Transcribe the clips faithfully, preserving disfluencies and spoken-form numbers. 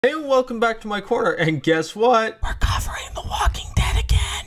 Hey, welcome back to my corner, and guess what? We're covering The Walking Dead again.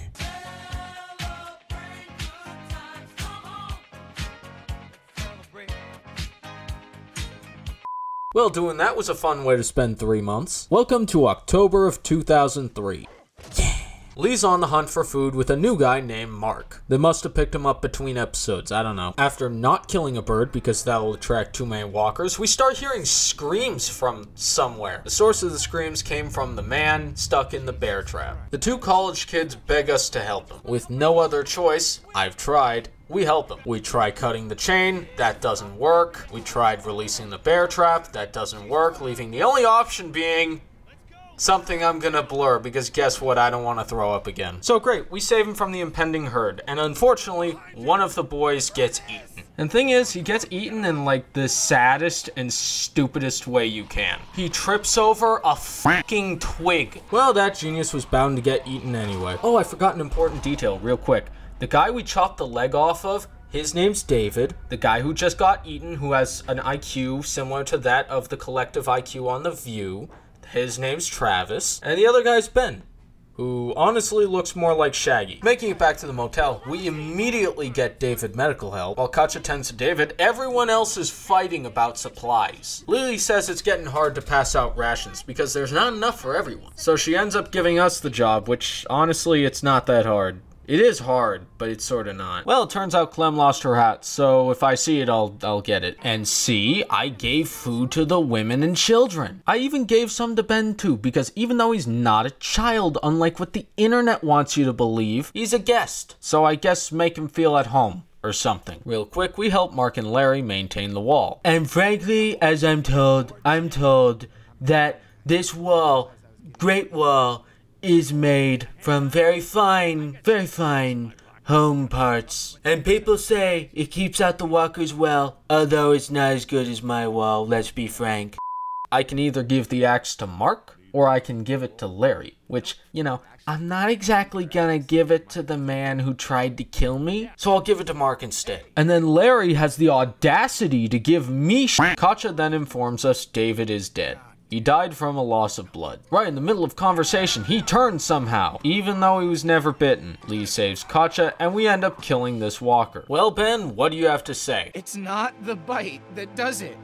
Well, doing that was a fun way to spend three months. Welcome to October of two thousand three. Yeah. Lee's on the hunt for food with a new guy named Mark. They must have picked him up between episodes, I don't know. After not killing a bird because that'll attract too many walkers, we start hearing screams from somewhere. The source of the screams came from the man stuck in the bear trap. The two college kids beg us to help him. With no other choice, I've tried. We help him. We try cutting the chain, that doesn't work. We tried releasing the bear trap, that doesn't work, leaving the only option being something I'm gonna blur, because guess what, I don't want to throw up again. So great, we save him from the impending herd, and unfortunately, one of the boys gets eaten. And thing is, he gets eaten in like the saddest and stupidest way you can. He trips over a fucking twig. Well, that genius was bound to get eaten anyway. Oh, I forgot an important detail real quick. The guy we chopped the leg off of, his name's David. The guy who just got eaten, who has an I Q similar to that of the collective I Q on The View, his name's Travis. And the other guy's Ben, who honestly looks more like Shaggy. Making it back to the motel, we immediately get David medical help. While Katjaa tends to David, everyone else is fighting about supplies. Lily says it's getting hard to pass out rations because there's not enough for everyone. So she ends up giving us the job, which honestly, it's not that hard. It is hard, but it's sort of not. Well, it turns out Clem lost her hat, so if I see it, I'll I'll get it. And see, I gave food to the women and children. I even gave some to Ben too, because even though he's not a child, unlike what the internet wants you to believe, he's a guest. So I guess make him feel at home or something. Real quick, we help Mark and Larry maintain the wall. And frankly, as I'm told, I'm told that this wall, Great Wall, is made from very fine, very fine home parts. And people say it keeps out the walkers well, although it's not as good as my wall, let's be frank. I can either give the axe to Mark, or I can give it to Larry, which, you know, I'm not exactly gonna give it to the man who tried to kill me, so I'll give it to Mark instead. And then Larry has the audacity to give me sh- Katjaa then informs us David is dead. He died from a loss of blood. Right in the middle of conversation, he turns somehow, even though he was never bitten. Lee saves Katjaa, and we end up killing this walker. Well, Ben, what do you have to say? It's not the bite that does it.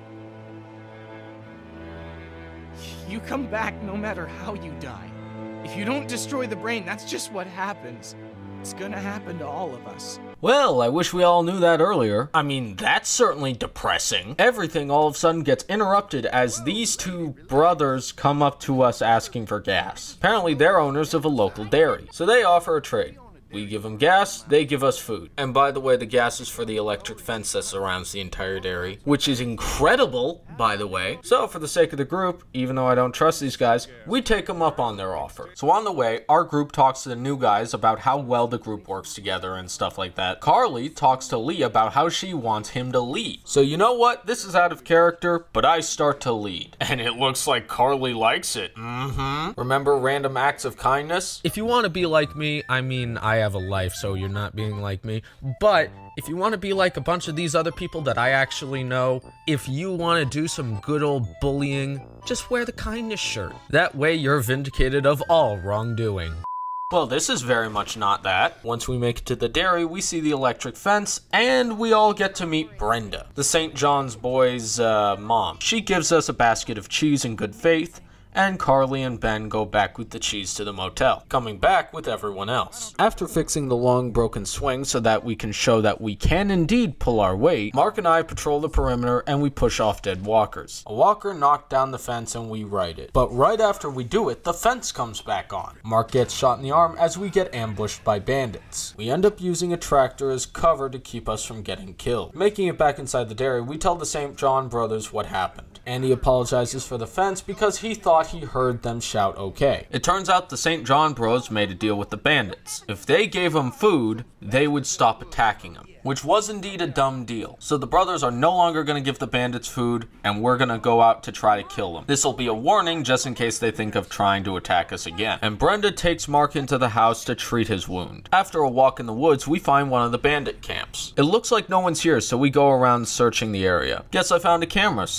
You come back no matter how you die. If you don't destroy the brain, that's just what happens. It's gonna happen to all of us. Well, I wish we all knew that earlier. I mean, that's certainly depressing. Everything all of a sudden gets interrupted as these two brothers come up to us asking for gas. Apparently, they're owners of a local dairy, so they offer a trade. We give them gas, they give us food. And by the way, the gas is for the electric fence that surrounds the entire dairy, which is incredible, by the way. So for the sake of the group, even though I don't trust these guys, we take them up on their offer. So on the way, our group talks to the new guys about how well the group works together and stuff like that. Carly talks to Lee about how she wants him to lead. So you know what? This is out of character, but I start to lead. And it looks like Carly likes it. Mm-hmm. Remember random acts of kindness? If you want to be like me, I mean, I have a life, so you're not being like me. But if you want to be like a bunch of these other people that I actually know, if you want to do some good old bullying, just wear the kindness shirt. That way you're vindicated of all wrongdoing. Well, this is very much not that. Once we make it to the dairy, we see the electric fence, and we all get to meet Brenda, the Saint John's boys' uh, mom. She gives us a basket of cheese in good faith, and Carly and Ben go back with the cheese to the motel, coming back with everyone else. After fixing the long broken swing so that we can show that we can indeed pull our weight, Mark and I patrol the perimeter and we push off dead walkers. A walker knocked down the fence and we right it. But right after we do it, the fence comes back on. Mark gets shot in the arm as we get ambushed by bandits. We end up using a tractor as cover to keep us from getting killed. Making it back inside the dairy, we tell the Saint John brothers what happened. Andy apologizes for the fence because he thought he heard them shout okay. It turns out the Saint John bros made a deal with the bandits. If they gave them food, they would stop attacking them. which was indeed a dumb deal. So the brothers are no longer going to give the bandits food, and we're going to go out to try to kill them. This will be a warning just in case they think of trying to attack us again. And Brenda takes Mark into the house to treat his wound. After a walk in the woods, we find one of the bandit camps. It looks like no one's here, so we go around searching the area. Guess I found a camera, save that for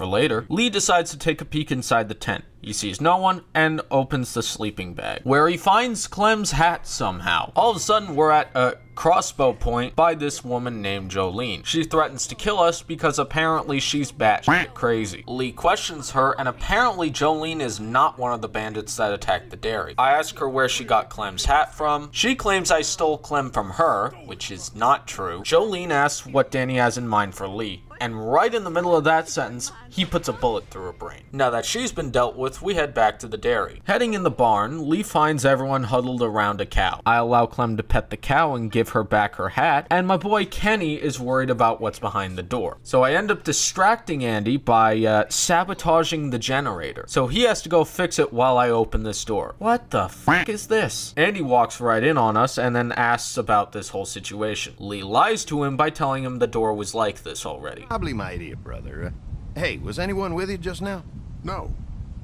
for later, Lee decides to take a peek inside the tent. He sees no one and opens the sleeping bag, where he finds Clem's hat somehow. All of a sudden, we're at a crossbow point by this woman named Jolene. She threatens to kill us because apparently she's batshit crazy. Lee questions her, and apparently Jolene is not one of the bandits that attacked the dairy. I ask her where she got Clem's hat from. She claims I stole Clem from her, which is not true. Jolene asks what Danny has in mind for Lee, and right in the middle of that sentence, he puts a bullet through her brain. Now that she's been dealt with, we head back to the dairy. Heading in the barn, Lee finds everyone huddled around a cow. I allow Clem to pet the cow and give her back her hat, and my boy Kenny is worried about what's behind the door. So I end up distracting Andy by uh, sabotaging the generator. So he has to go fix it while I open this door. What the fuck is this? Andy walks right in on us and then asks about this whole situation. Lee lies to him by telling him the door was like this already. Probably my idiot brother. Uh, hey, was anyone with you just now? No.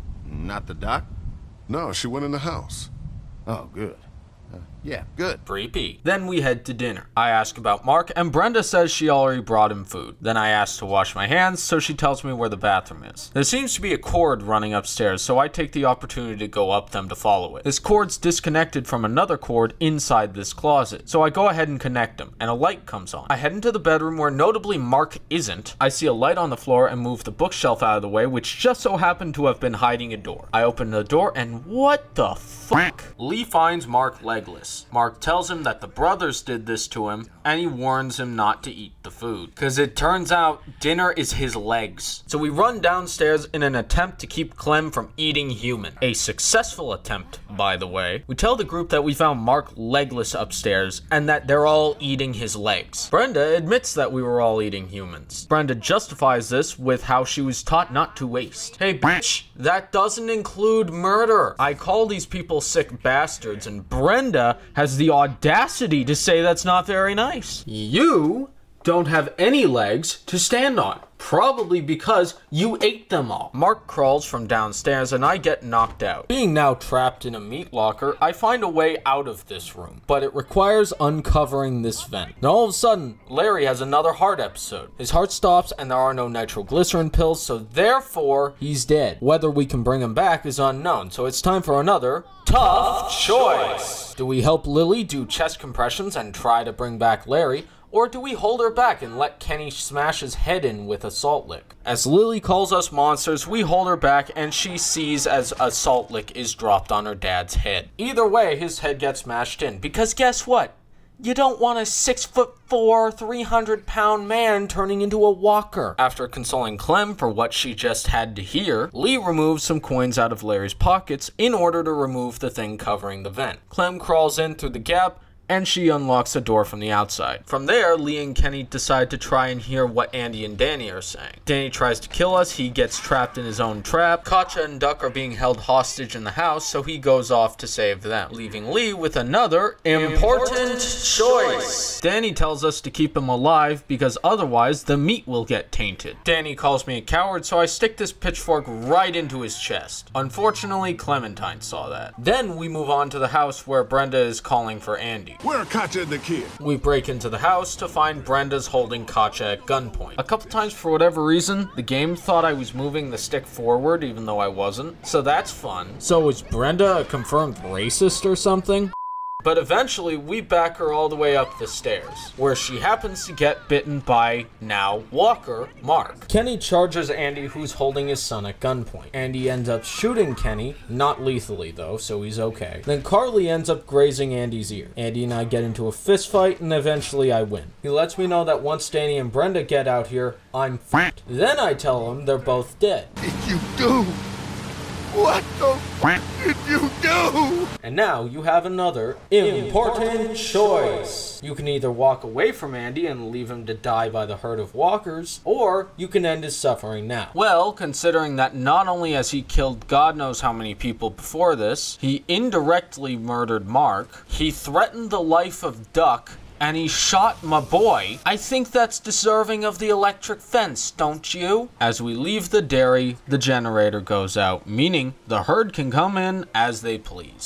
Not the doc? No, she went in the house. Oh, good. Uh, yeah, good. Creepy. Then we head to dinner. I ask about Mark, and Brenda says she already brought him food. Then I ask to wash my hands, so she tells me where the bathroom is. There seems to be a cord running upstairs, so I take the opportunity to go up them to follow it. This cord's disconnected from another cord inside this closet, so I go ahead and connect them, and a light comes on. I head into the bedroom where notably Mark isn't. I see a light on the floor and move the bookshelf out of the way, which just so happened to have been hiding a door. I open the door, and what the fuck? Lee finds Mark legless. Mark tells him that the brothers did this to him, and he warns him not to eat the food, because it turns out dinner is his legs. So we run downstairs in an attempt to keep Clem from eating human. A successful attempt, by the way. We tell the group that we found Mark legless upstairs, and that they're all eating his legs. Brenda admits that we were all eating humans. Brenda justifies this with how she was taught not to waste. Hey bitch, that doesn't include murder. I call these people sick bastards, and Brenda has the audacity to say that's not very nice. You don't have any legs to stand on. Probably because you ate them all. Mark crawls from downstairs and I get knocked out. Being now trapped in a meat locker, I find a way out of this room, but it requires uncovering this vent. Now all of a sudden, Larry has another heart episode. His heart stops and there are no nitroglycerin pills, so therefore, he's dead. Whether we can bring him back is unknown, so it's time for another tough choice. Do we help Lily do chest compressions and try to bring back Larry? Or do we hold her back and let Kenny smash his head in with a salt lick? As Lily calls us monsters, we hold her back and she sees as a salt lick is dropped on her dad's head. Either way, his head gets smashed in, because guess what? You don't want a six foot four, three hundred pound man turning into a walker. After consoling Clem for what she just had to hear, Lee removes some coins out of Larry's pockets in order to remove the thing covering the vent. Clem crawls in through the gap, and she unlocks the door from the outside. From there, Lee and Kenny decide to try and hear what Andy and Danny are saying. Danny tries to kill us, he gets trapped in his own trap. Katja and Duck are being held hostage in the house, so he goes off to save them, leaving Lee with another important choice. Danny tells us to keep him alive because otherwise the meat will get tainted. Danny calls me a coward, so I stick this pitchfork right into his chest. Unfortunately, Clementine saw that. Then we move on to the house where Brenda is calling for Andy. Where are Katja and the kid? We break into the house to find Brenda's holding Katja at gunpoint. A couple times, for whatever reason, the game thought I was moving the stick forward even though I wasn't, so that's fun. So is Brenda a confirmed racist or something? But eventually, we back her all the way up the stairs, where she happens to get bitten by, now, Walker, Mark. Kenny charges Andy, who's holding his son at gunpoint. Andy ends up shooting Kenny, not lethally though, so he's okay. Then Carly ends up grazing Andy's ear. Andy and I get into a fist fight, and eventually I win. He lets me know that once Danny and Brenda get out here, I'm f***ed. Then I tell him they're both dead. Did you do? What the f*** did you do? And now you have another important choice. You can either walk away from Andy and leave him to die by the herd of walkers, or you can end his suffering now. Well, considering that not only has he killed God knows how many people before this, he indirectly murdered Mark, he threatened the life of Duck, and he shot my boy, I think that's deserving of the electric fence, don't you? As we leave the dairy, the generator goes out, meaning the herd can come in as they please. Oh,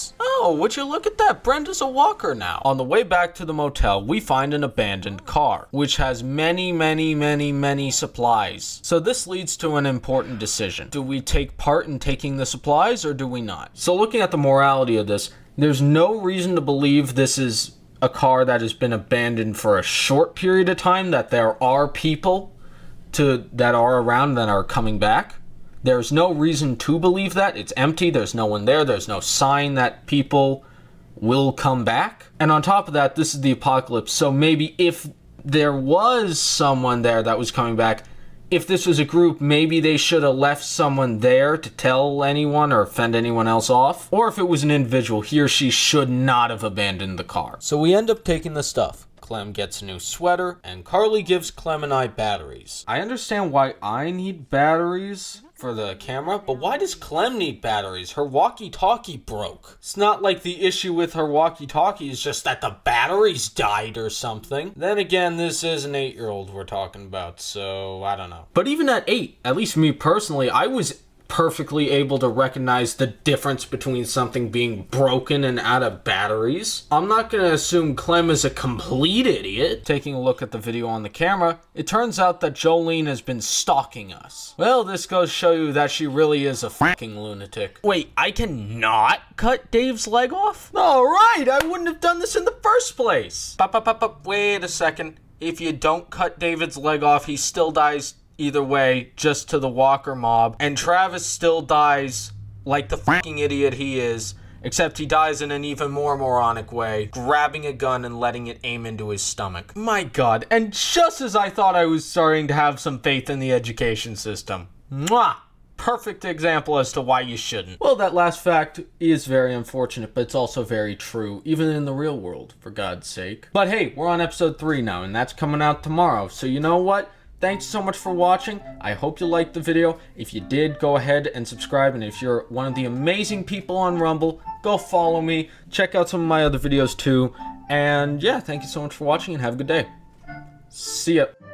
Oh, would you look at that? Brenda's a walker now. On the way back to the motel, we find an abandoned car, which has many, many, many, many supplies. So this leads to an important decision. Do we take part in taking the supplies or do we not? So looking at the morality of this, there's no reason to believe this is a car that has been abandoned for a short period of time, that there are people to that are around that are coming back. There's no reason to believe that. It's empty. There's no one there. There's no sign that people will come back. And on top of that, this is the apocalypse. So maybe if there was someone there that was coming back, if this was a group, maybe they should have left someone there to tell anyone or fend anyone else off. Or if it was an individual, he or she should not have abandoned the car. So we end up taking the stuff. Clem gets a new sweater, and Carly gives Clem and I batteries. I understand why I need batteries for the camera, but why does Clem need batteries? Her walkie-talkie broke. It's not like the issue with her walkie-talkie is just that the batteries died or something. Then again, this is an eight-year-old we're talking about, so I don't know. But even at eight, at least me personally, I was perfectly able to recognize the difference between something being broken and out of batteries. I'm not gonna assume Clem is a complete idiot. Taking a look at the video on the camera, it turns out that Jolene has been stalking us. Well, this goes to show you that she really is a fucking lunatic. Wait, I cannot cut Dave's leg off? Alright, I wouldn't have done this in the first place. Pop, pop, pop, pop. Wait a second. If you don't cut David's leg off, he still dies either way, just to the walker mob. And Travis still dies like the fucking idiot he is, except he dies in an even more moronic way, grabbing a gun and letting it aim into his stomach. My god, and just as I thought I was starting to have some faith in the education system. Mwah! Perfect example as to why you shouldn't. Well, that last fact is very unfortunate, but it's also very true, even in the real world, for God's sake. But hey, we're on episode three now, and that's coming out tomorrow, so you know what? Thanks so much for watching. I hope you liked the video. If you did, go ahead and subscribe. And if you're one of the amazing people on Rumble, go follow me. Check out some of my other videos too. And yeah, thank you so much for watching and have a good day. See ya.